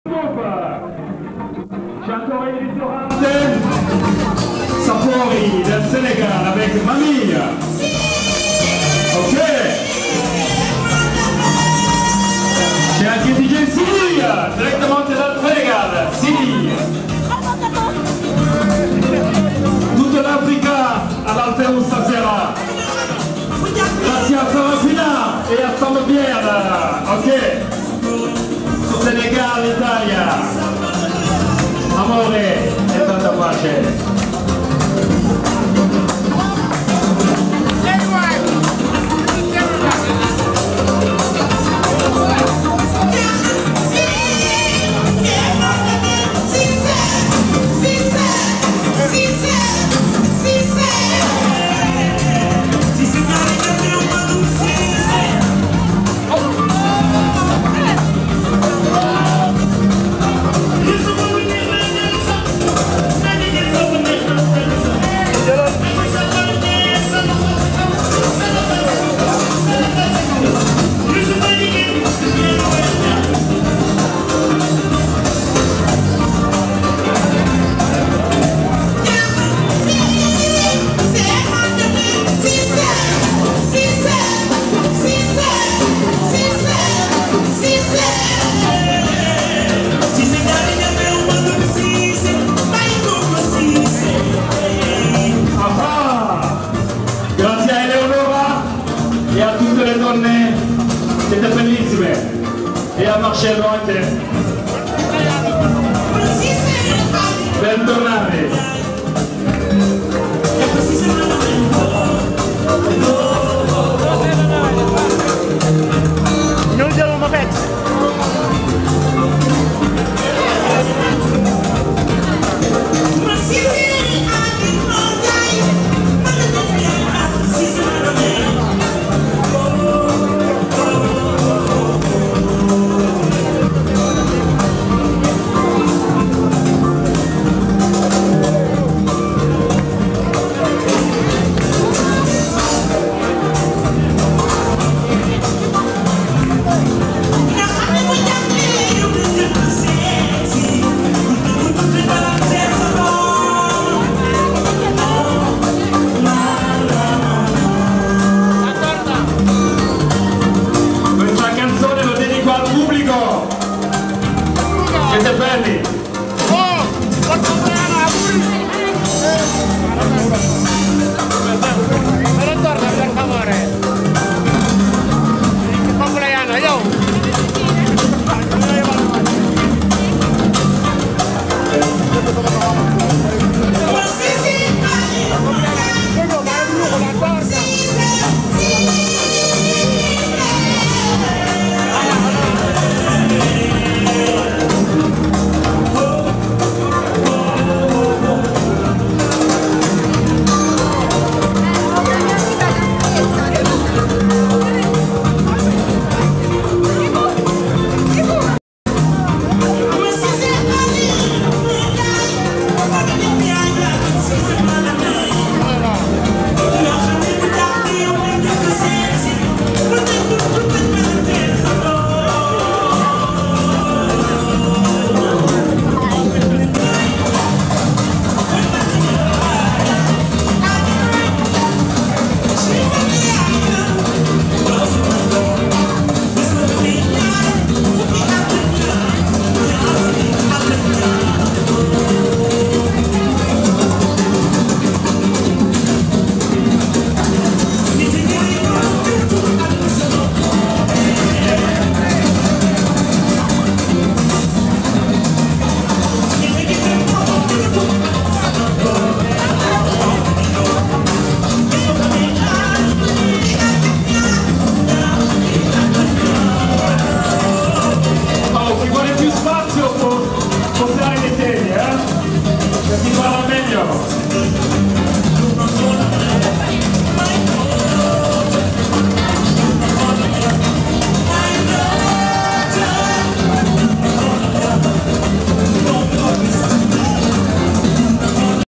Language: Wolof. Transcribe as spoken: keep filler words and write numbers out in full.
J'ai encore une victoire Sapori del Sénégal avec Mamie. Ok. C'è anche D J Siri, direttamente dal Senegal. Siri. Tutta l'Africa all'Altero stasera. Grazie a Sarafina e a Samobier. Ok. Senegal, Italia. Amore e tanta pace. E a tutte le donne siete bellissime e a Marcello anche bentornati. Non devo ma pezzo. Siete belli! Oh! Porta bene!